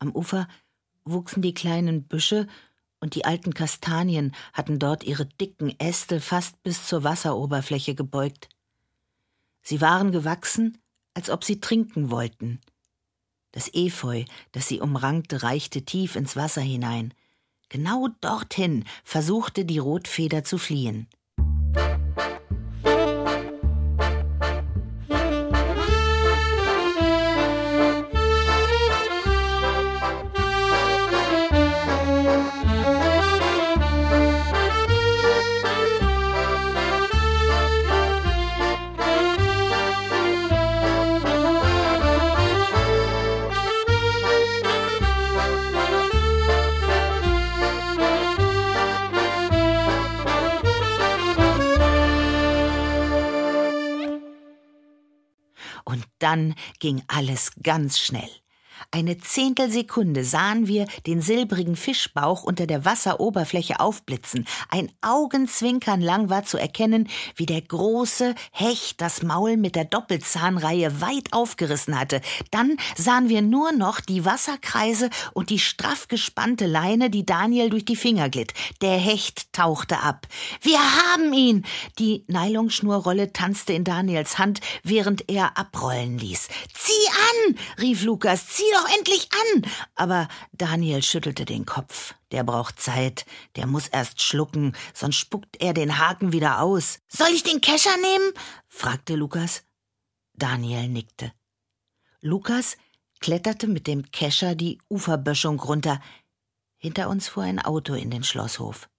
Am Ufer wuchsen die kleinen Büsche und die alten Kastanien hatten dort ihre dicken Äste fast bis zur Wasseroberfläche gebeugt. Sie waren gewachsen, als ob sie trinken wollten. Das Efeu, das sie umrankte, reichte tief ins Wasser hinein. Genau dorthin versuchte die Rotfeder zu fliehen. Und dann ging alles ganz schnell. Eine Zehntelsekunde sahen wir den silbrigen Fischbauch unter der Wasseroberfläche aufblitzen. Ein Augenzwinkern lang war zu erkennen, wie der große Hecht das Maul mit der Doppelzahnreihe weit aufgerissen hatte. Dann sahen wir nur noch die Wasserkreise und die straff gespannte Leine, die Daniel durch die Finger glitt. Der Hecht tauchte ab. »Wir haben ihn!« Die Nylonschnurrolle tanzte in Daniels Hand, während er abrollen ließ. »Zieh an!« rief Lukas. »Zieh doch endlich an!« Aber Daniel schüttelte den Kopf. Der braucht Zeit, der muss erst schlucken, sonst spuckt er den Haken wieder aus. »Soll ich den Kescher nehmen?« fragte Lukas. Daniel nickte. Lukas kletterte mit dem Kescher die Uferböschung runter. Hinter uns fuhr ein Auto in den Schlosshof.